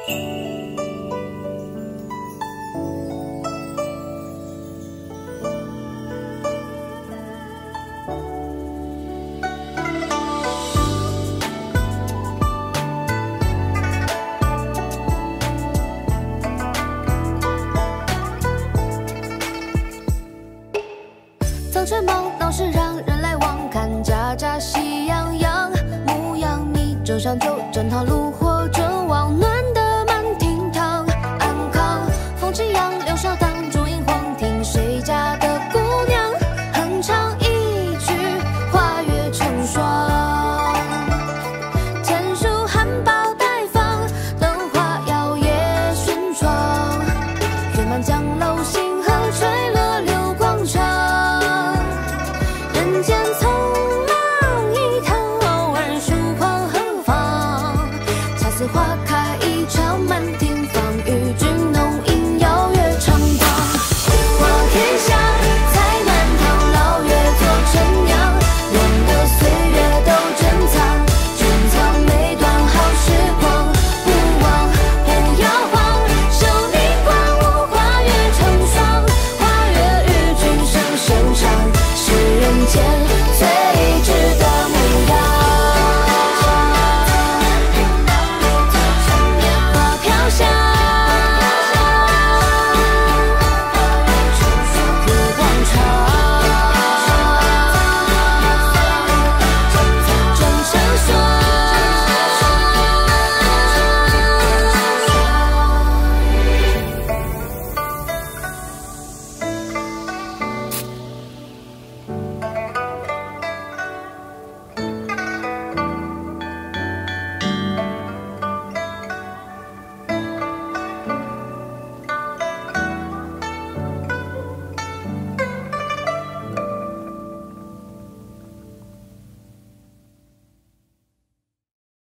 早晨忙闹市让人来往，看家家喜洋洋，牧羊米蒸上酒，整套炉火正旺，暖得满厅堂。安康风起杨柳梢荡，烛影晃听谁家的姑娘哼唱一曲花月成霜。天书含苞待放，灯花摇曳轩窗，圆满江楼星河垂落流光长。人间匆忙一趟，偶尔疏狂何妨？恰似花开。